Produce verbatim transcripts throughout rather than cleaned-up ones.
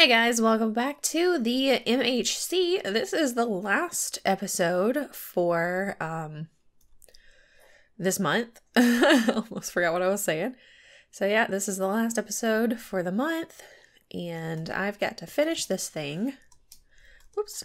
Hey guys, welcome back to the M H C. This is the last episode for um this month. Almost forgot what I was saying. So yeah, this is the last episode for the month, and I've got to finish this thing. Whoops.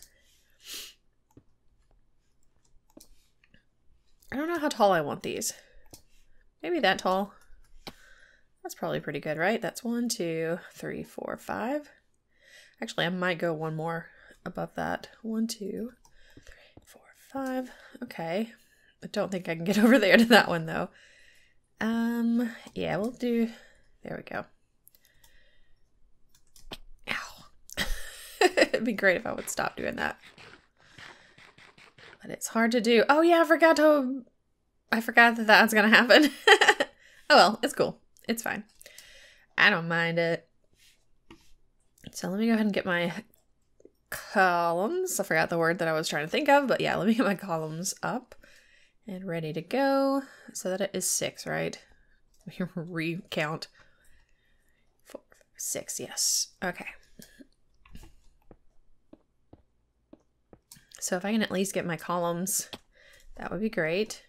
I don't know how tall I want these. Maybe that tall. That's probably pretty good, right? That's one, two, three, four, five. Actually, I might go one more above that. One, two, three, four, five. Okay. I don't think I can get over there to that one, though. Um, yeah, we'll do... There we go. Ow. It'd be great if I would stop doing that. But it's hard to do. Oh, yeah, I forgot to... I forgot that that's gonna happen. Oh, well, it's cool. It's fine. I don't mind it. So let me go ahead and get my columns. I forgot the word that I was trying to think of, but yeah, let me get my columns up and ready to go so that it is six, right? Let me recount. Four, six, yes. Okay. So if I can at least get my columns, that would be great.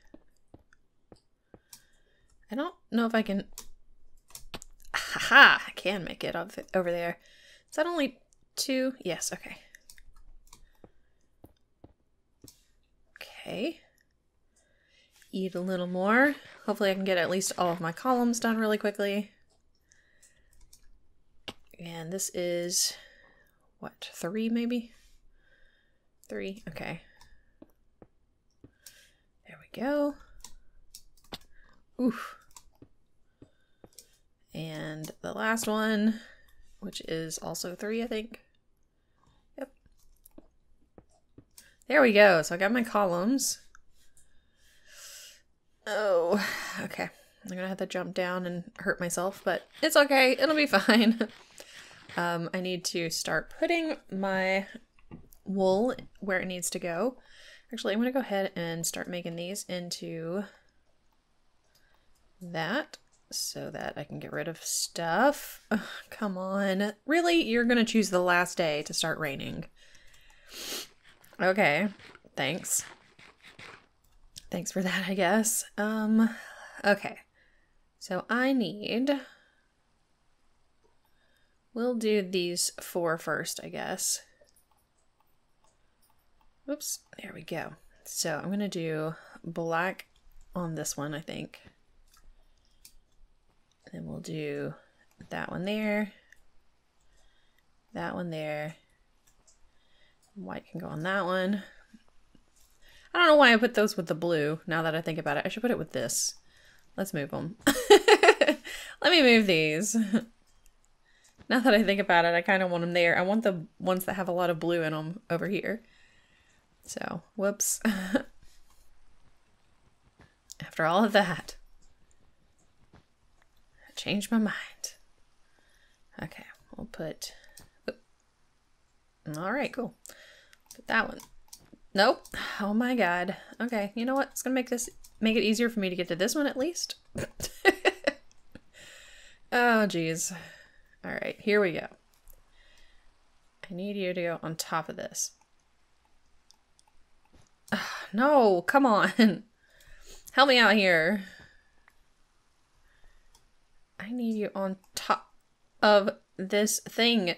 I don't know if I can... Haha! I can make it over there. Is that only two? Yes, okay. Okay. Eat a little more. Hopefully I can get at least all of my columns done really quickly. And this is, what, three maybe? Three, okay. There we go. Oof. And the last one, which is also three, I think. Yep. There we go. So I got my columns. Oh, okay. I'm gonna have to jump down and hurt myself, but it's okay. It'll be fine. um, I need to start putting my wool where it needs to go. Actually, I'm gonna go ahead and start making these into that, so that I can get rid of stuff. Ugh, come on. Really? You're gonna choose the last day to start raining. Okay. Thanks. Thanks for that, I guess. Um, okay. So I need... We'll do these four first, I guess. Oops. There we go. So I'm gonna do black on this one, I think. Then we'll do that one there, that one there. White can go on that one. I don't know why I put those with the blue, now that I think about it. I should put it with this. Let's move them. Let me move these. Now that I think about it, I kind of want them there. I want the ones that have a lot of blue in them over here. So, whoops. After all of that. Change my mind. Okay, we'll put... All right, cool. Put that one. Nope. Oh my god. Okay, you know what? It's gonna make this make it easier for me to get to this one at least. Oh, geez. All right, here we go. I need you to go on top of this. Ugh, no, come on. Help me out here. I need you on top of this thing.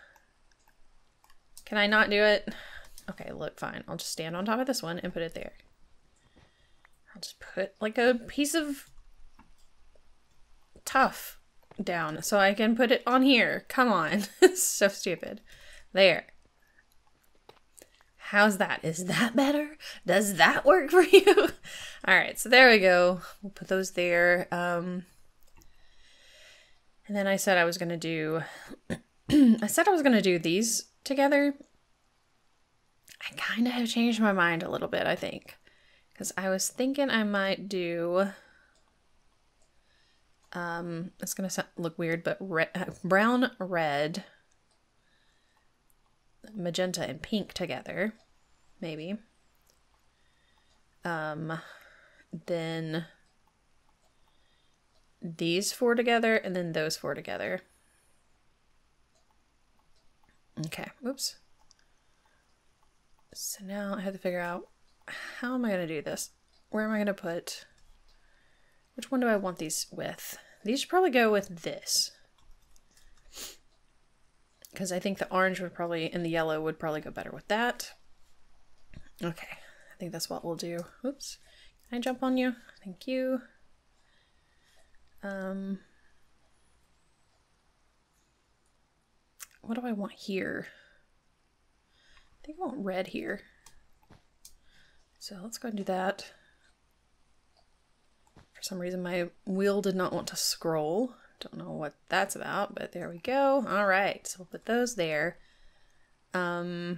Can I not do it? Okay, look, fine. I'll just stand on top of this one and put it there. I'll just put like a piece of tough down so I can put it on here. Come on. It's so stupid. There. How's that? Is that better? Does that work for you? All right, so there we go. We'll put those there. Um... And then I said I was going to do, I said I was going to do these together. I kind of have changed my mind a little bit, I think. Because I was thinking I might do, um, it's going to look weird, but red, brown, red, magenta, and pink together. Maybe. Um, then... these four together, and then those four together. Okay, oops. So now I have to figure out, how am I going to do this? Where am I going to put, which one do I want these with? These should probably go with this. Because I think the orange would probably, and the yellow would probably go better with that. Okay, I think that's what we'll do. Oops, can I jump on you? Thank you. Um, what do I want here? I think I want red here. So let's go and do that. For some reason my wheel did not want to scroll. Don't know what that's about, but there we go. All right, so we'll put those there. Um,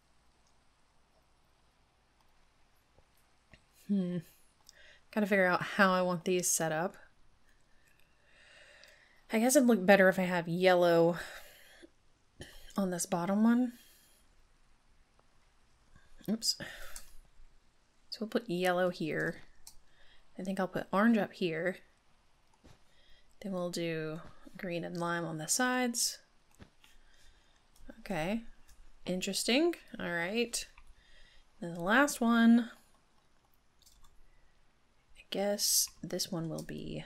hmm. Gotta figure out how I want these set up. I guess it'd look better if I have yellow on this bottom one. Oops. So we'll put yellow here. I think I'll put orange up here. Then we'll do green and lime on the sides. Okay, interesting. All right. Then the last one, I guess this one will be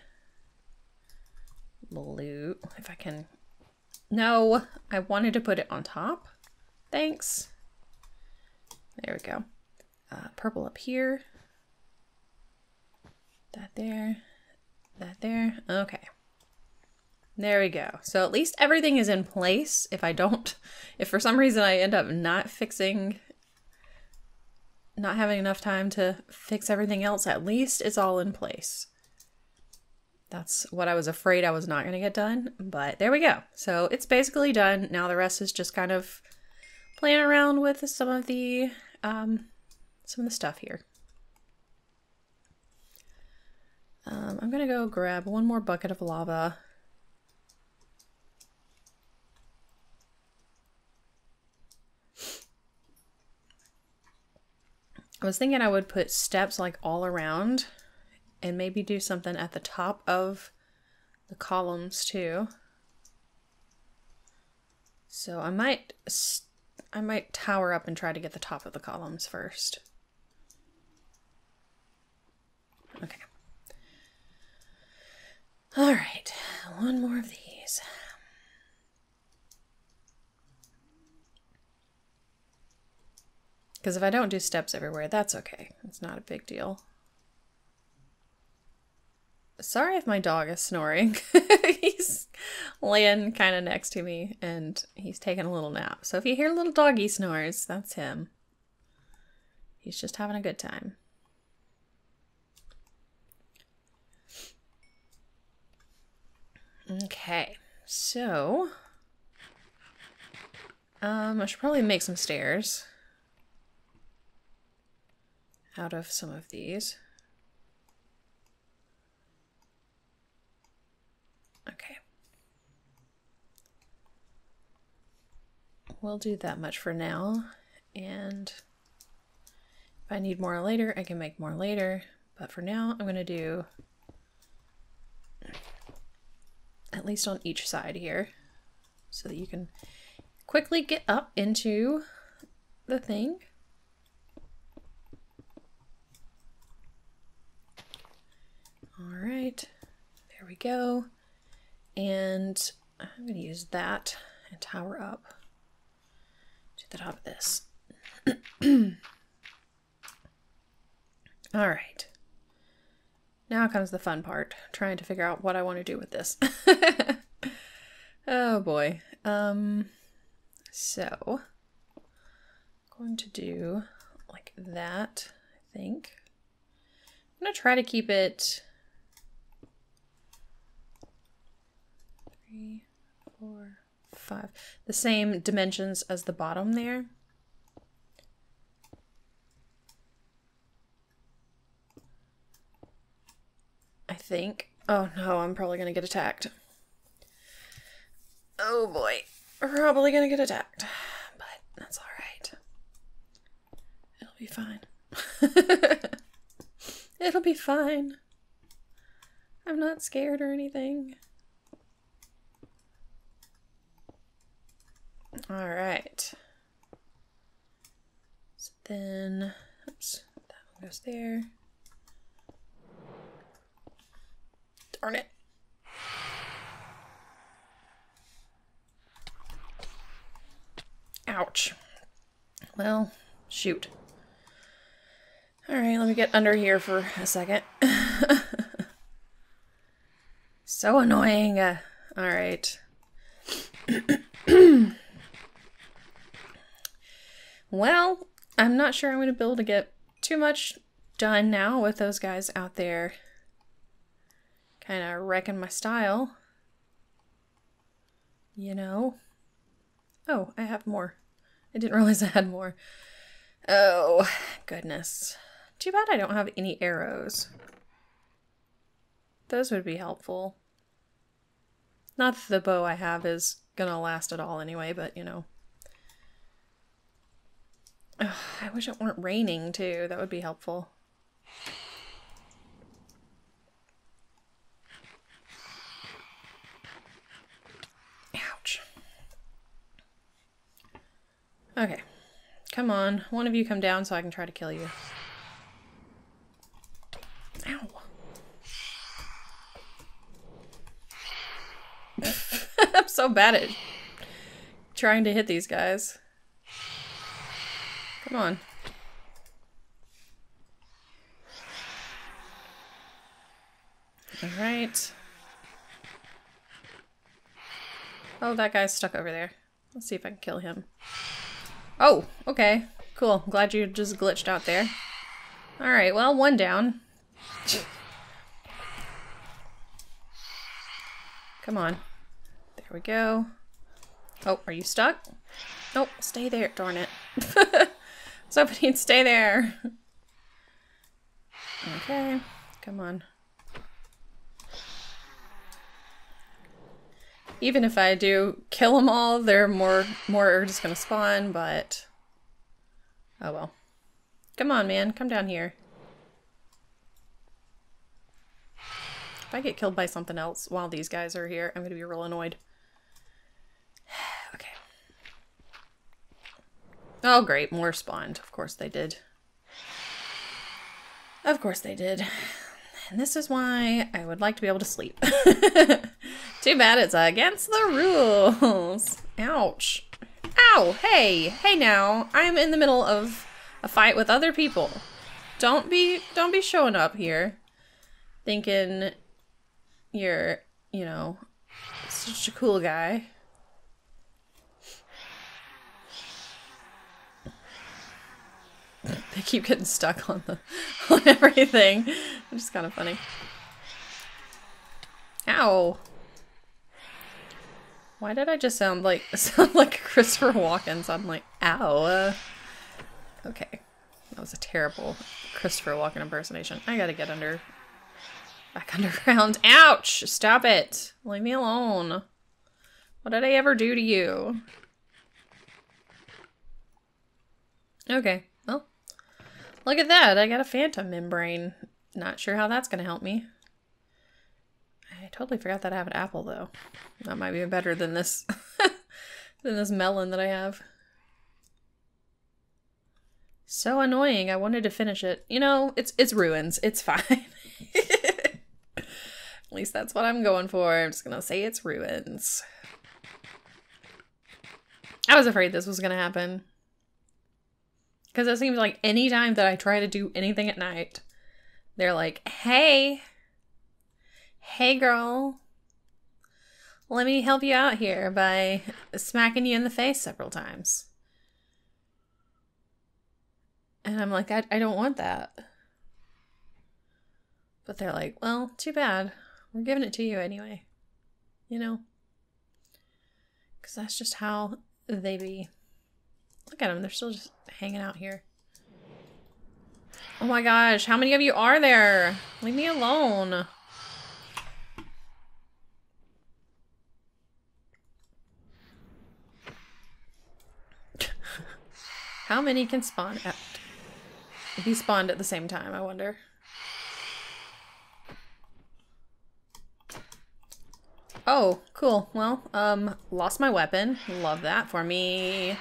blue, if I can. No, I wanted to put it on top. Thanks. There we go. Uh, purple up here. That there. That there. Okay. There we go. So at least everything is in place. If I don't, if for some reason I end up not fixing, not having enough time to fix everything else, at least it's all in place. That's what I was afraid I was not going to get done, but there we go. So it's basically done. Now the rest is just kind of playing around with some of the, um, some of the stuff here. Um, I'm going to go grab one more bucket of lava. I was thinking I would put steps like all around and maybe do something at the top of the columns too. So I might, I might tower up and try to get the top of the columns first. Okay. All right, one more of these. Because if I don't do steps everywhere, that's okay. It's not a big deal. Sorry if my dog is snoring. He's laying kind of next to me and he's taking a little nap. So if you hear little doggy snores, that's him. He's just having a good time. Okay, so um, I should probably make some stairs out of some of these. Okay. We'll do that much for now, and if I need more later, I can make more later, but for now I'm going to do at least on each side here so that you can quickly get up into the thing. All right, there we go. And I'm going to use that and tower up to the top of this. All right. Now comes the fun part, trying to figure out what I want to do with this. Oh boy. Um, so, I'm going to do like that, I think. I'm going to try to keep it three, four, five, the same dimensions as the bottom there. I think. Oh no, I'm probably gonna get attacked. Oh boy, probably gonna get attacked, but that's all right. It'll be fine. It'll be fine. I'm not scared or anything. All right. So then, oops, that one goes there. Darn it. Ouch. Well, shoot. All right, let me get under here for a second. So annoying. Uh, all right. Well, I'm not sure I'm going to be able to get too much done now with those guys out there kind of wrecking my style. You know? Oh, I have more. I didn't realize I had more. Oh, goodness. Too bad I don't have any arrows. Those would be helpful. Not that the bow I have is gonna last at all anyway, but you know. Ugh, I wish it weren't raining too. That would be helpful. Ouch. Okay. Come on. One of you come down so I can try to kill you. Ow. I'm so bad at trying to hit these guys. Come on. All right. Oh, that guy's stuck over there. Let's see if I can kill him. Oh, okay. Cool. Glad you just glitched out there. All right, well, one down. Come on. There we go. Oh, are you stuck? Nope, stay there. Darn it. I was hoping he'd stay there. Okay, come on. Even if I do kill them all, they're more, more are just gonna spawn, but... Oh well. Come on, man. Come down here. If I get killed by something else while these guys are here, I'm gonna be real annoyed. Okay. Oh great, more spawned. Of course they did. Of course they did. And this is why I would like to be able to sleep. Too bad it's against the rules. Ouch. Ow, hey, hey now. I'm in the middle of a fight with other people. Don't be, don't be showing up here thinking you're, you know, such a cool guy. They keep getting stuck on the on everything. Which is kind of funny. Ow. Why did I just sound like sound like Christopher Walken? So I'm like, ow. Uh, okay. That was a terrible Christopher Walken impersonation. I gotta get under back underground. Ouch! Stop it. Leave me alone. What did I ever do to you? Okay. Well, look at that. I got a phantom membrane. Not sure how that's gonna help me. I totally forgot that I have an apple though. That might be better than this than this melon that I have. So annoying. I wanted to finish it. You know, it's it's ruins. It's fine. At least that's what I'm going for. I'm just gonna say it's ruins. I was afraid this was gonna happen. Because it seems like any time that I try to do anything at night, they're like, hey, hey girl, let me help you out here by smacking you in the face several times. And I'm like, I, I don't want that. But they're like, well, too bad. We're giving it to you anyway. You know? Because that's just how they be. Look at them. They're still just hanging out here. Oh my gosh. How many of you are there? Leave me alone. How many can spawn at? He spawned at the same time, I wonder. Oh, cool. cool. Well, um, lost my weapon. Love that for me.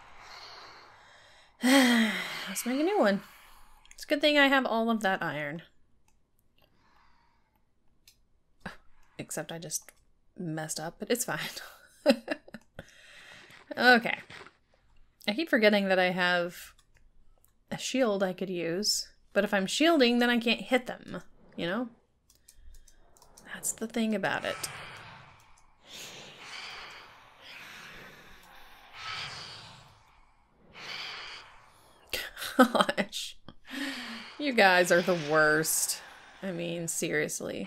Let's make a new one. It's a good thing I have all of that iron. Except I just messed up, but it's fine. Okay. I keep forgetting that I have a shield I could use, but if I'm shielding, then I can't hit them, you know? That's the thing about it. Gosh. You guys are the worst. I mean, seriously.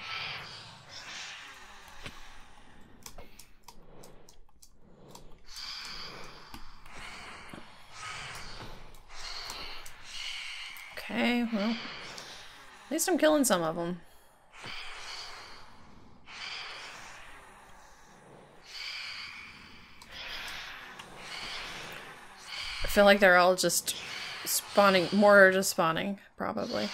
Okay, well, at least I'm killing some of them. I feel like they're all just spawning, more are just spawning, probably.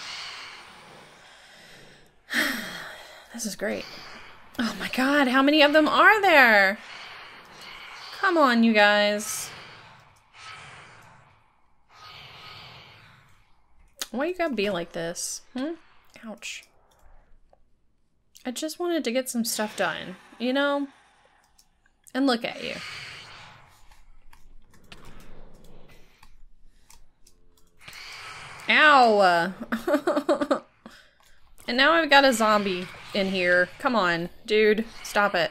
This is great. Oh my god, how many of them are there? Come on, you guys. Why you gotta be like this? Hmm? Ouch. I just wanted to get some stuff done, you know? And look at you. Ow! And now I've got a zombie in here. Come on, dude. Stop it.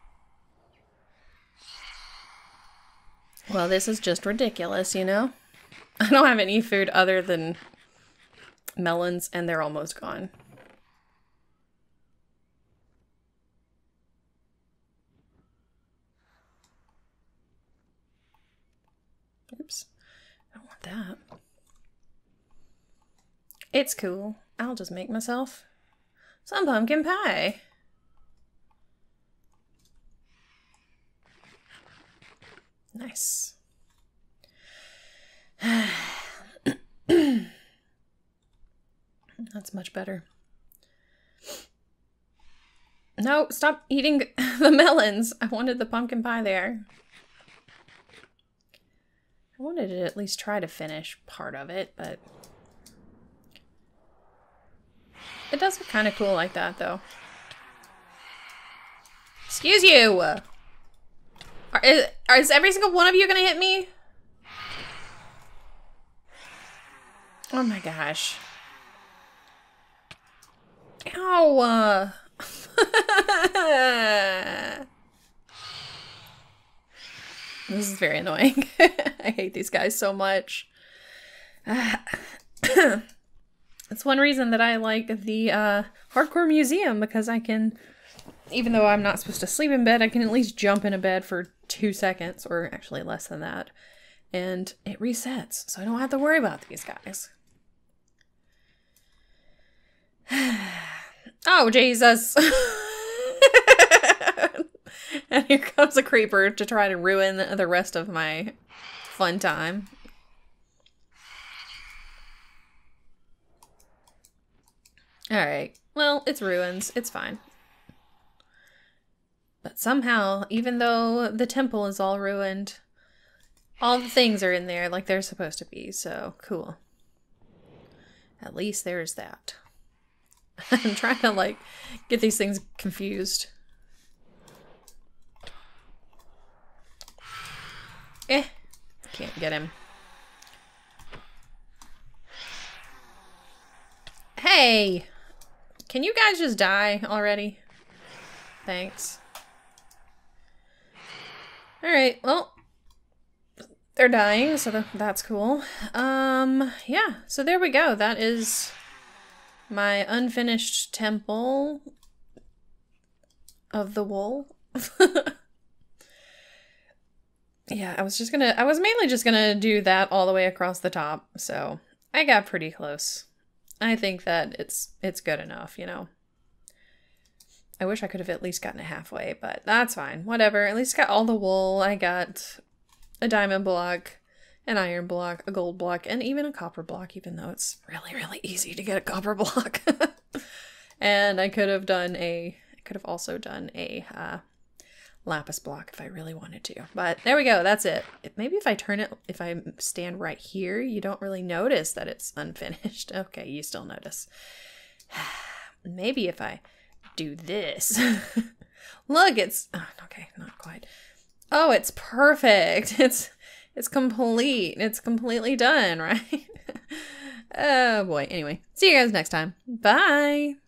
Well, this is just ridiculous, you know? I don't have any food other than melons, and they're almost gone. Oops. I don't want that. It's cool. I'll just make myself some pumpkin pie. Nice. That's much better. No, stop eating the melons. I wanted the pumpkin pie there. I wanted to at least try to finish part of it, but it does look kind of cool like that, though. Excuse you! Are, is, is every single one of you gonna hit me? Oh my gosh. Ow! This is very annoying. I hate these guys so much. It's one reason that I like the uh, Hardcore Museum, because I can, even though I'm not supposed to sleep in bed, I can at least jump in a bed for two seconds, or actually less than that, and it resets, so I don't have to worry about these guys. Oh, Jesus. And here comes a creeper to try to ruin the rest of my fun time. Alright, well, it's ruins. It's fine. But somehow, even though the temple is all ruined, all the things are in there like they're supposed to be, so cool. At least there's that. I'm trying to, like, get these things confused. Eh, can't get him. Hey! Can you guys just die already? Thanks. Alright, well, they're dying, so that's cool. Um, yeah, so there we go. That is my unfinished temple of the wool. Yeah, I was just gonna, I was mainly just gonna do that all the way across the top, so I got pretty close. I think that it's, it's good enough, you know. I wish I could have at least gotten it halfway, but that's fine. Whatever, at least got all the wool. I got a diamond block, an iron block, a gold block, and even a copper block, even though it's really, really easy to get a copper block. And I could have done a, I could have also done a uh, lapis block if I really wanted to. But there we go. That's it. Maybe if I turn it, if I stand right here, you don't really notice that it's unfinished. Okay, you still notice. Maybe if I do this. Look, it's, oh, okay, not quite. Oh, it's perfect. It's, it's complete. It's completely done, right? Oh boy. Anyway, see you guys next time. Bye.